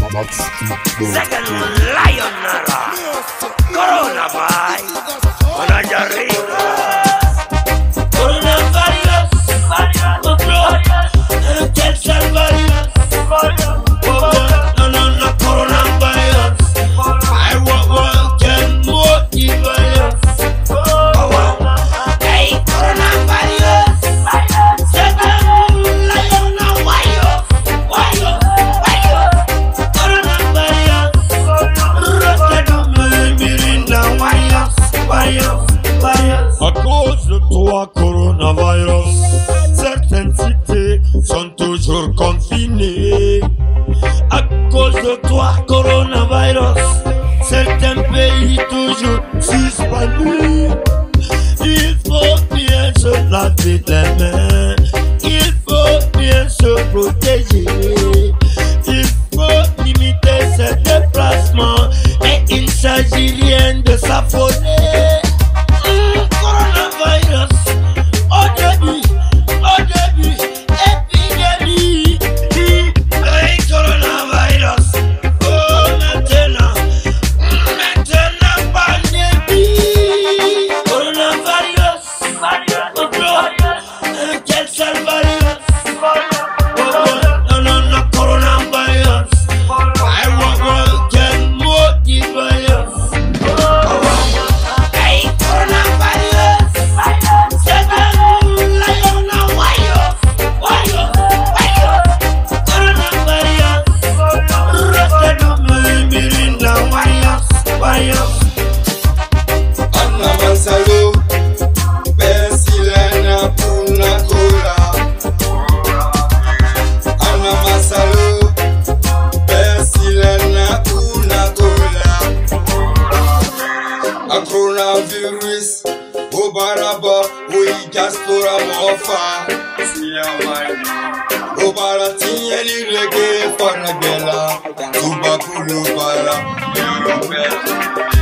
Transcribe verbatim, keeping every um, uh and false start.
Second lion nara. Coronavirus. Coronavirus. Coronavirus. Coronavirus. Quel sale virus. No, no, no, coronavirus. I want one can motivate. Hey, coronavirus. Second lion nara. Why you? Why you? Why you? Coronavirus. À cause de toi, coronavirus, certaines cités sont toujours confinées. À cause de toi, coronavirus, certains pays toujours suspendus. Il faut bien se laver les mains, il faut bien se protéger, il faut limiter ses déplacements et il ne s'agit rien de s'affoler. Coronavirus, o baraba, o diaspora mofa. O baratinha ligue para bela, tuba pulo para Europa.